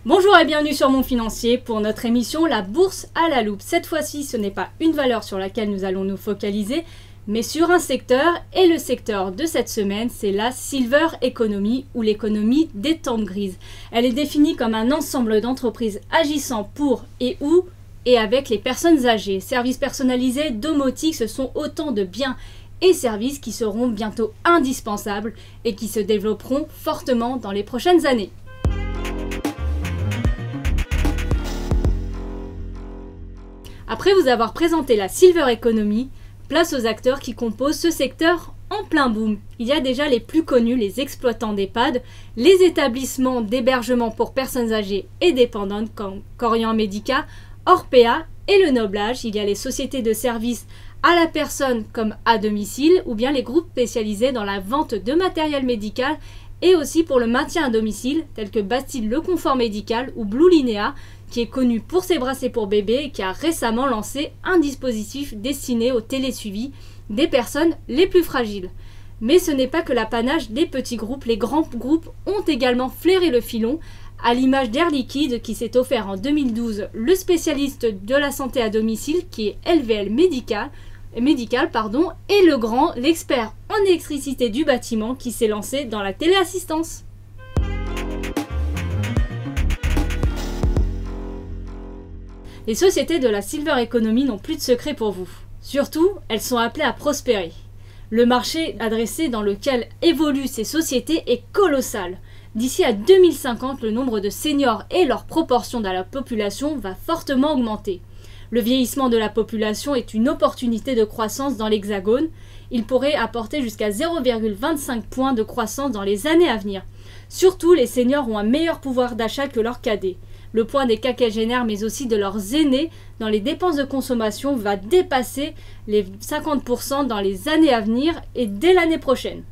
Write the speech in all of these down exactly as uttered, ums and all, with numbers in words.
Bonjour et bienvenue sur Mon Financier pour notre émission La Bourse à la loupe. Cette fois-ci, ce n'est pas une valeur sur laquelle nous allons nous focaliser, mais sur un secteur, et le secteur de cette semaine, c'est la Silver Economy ou l'économie des tentes grises. Elle est définie comme un ensemble d'entreprises agissant pour et ou et avec les personnes âgées. Services personnalisés, domotique, ce sont autant de biens et services qui seront bientôt indispensables et qui se développeront fortement dans les prochaines années. Après vous avoir présenté la Silver Economy, place aux acteurs qui composent ce secteur en plein boom. Il y a déjà les plus connus, les exploitants d'EHPAD, les établissements d'hébergement pour personnes âgées et dépendantes comme Korian Medica, Orpea et le Noblage. Il y a les sociétés de services à la personne comme à domicile ou bien les groupes spécialisés dans la vente de matériel médical et aussi pour le maintien à domicile tels que Bastille Le Confort Médical ou Blue Linea, qui est connu pour ses bracelets pour bébés et qui a récemment lancé un dispositif destiné au télésuivi des personnes les plus fragiles. Mais ce n'est pas que l'apanage des petits groupes, les grands groupes ont également flairé le filon, à l'image d'Air Liquide qui s'est offert en deux mille douze le spécialiste de la santé à domicile qui est L V L Médical, médical pardon, et Legrand, l'expert en électricité du bâtiment qui s'est lancé dans la téléassistance. Les sociétés de la Silver Economy n'ont plus de secret pour vous. Surtout, elles sont appelées à prospérer. Le marché adressé dans lequel évoluent ces sociétés est colossal. D'ici à deux mille cinquante, le nombre de seniors et leur proportion dans la population va fortement augmenter. Le vieillissement de la population est une opportunité de croissance dans l'Hexagone. Il pourrait apporter jusqu'à zéro virgule vingt-cinq points de croissance dans les années à venir. Surtout, les seniors ont un meilleur pouvoir d'achat que leurs cadets. Le poids des quinquagénaires mais aussi de leurs aînés dans les dépenses de consommation va dépasser les cinquante pour cent dans les années à venir et dès l'année prochaine.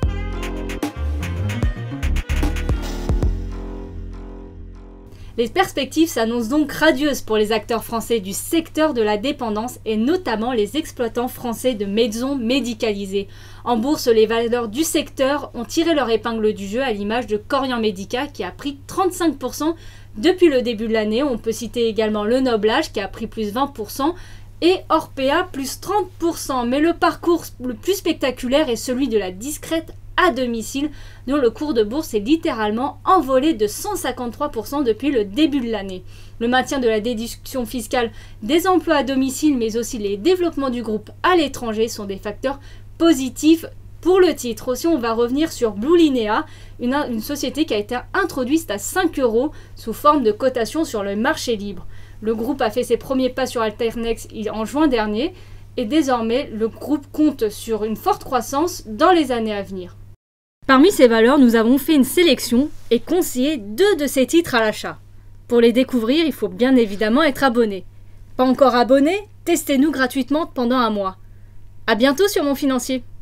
Les perspectives s'annoncent donc radieuses pour les acteurs français du secteur de la dépendance et notamment les exploitants français de maisons médicalisées. En bourse, les valeurs du secteur ont tiré leur épingle du jeu à l'image de Korian Medica qui a pris trente-cinq pour cent depuis le début de l'année. On peut citer également le Noblage qui a pris plus vingt pour cent et Orpea plus trente pour cent. Mais le parcours le plus spectaculaire est celui de la discrète à domicile, dont le cours de bourse est littéralement envolé de cent cinquante-trois pour cent depuis le début de l'année. Le maintien de la déduction fiscale des emplois à domicile, mais aussi les développements du groupe à l'étranger sont des facteurs positifs pour le titre. Aussi, on va revenir sur Blue Linea, une, une société qui a été introduite à cinq euros sous forme de cotation sur le marché libre. Le groupe a fait ses premiers pas sur Alternex en juin dernier et désormais, le groupe compte sur une forte croissance dans les années à venir. Parmi ces valeurs, nous avons fait une sélection et conseillé deux de ces titres à l'achat. Pour les découvrir, il faut bien évidemment être abonné. Pas encore abonné? Testez-nous gratuitement pendant un mois. À bientôt sur Mon Financier.